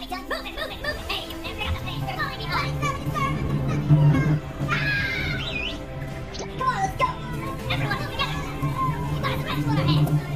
Just move it, move it, move it. Hey, you never got the thing. They're falling behind. Come on, let's go. Everyone move together. You got a wrestle in our hands.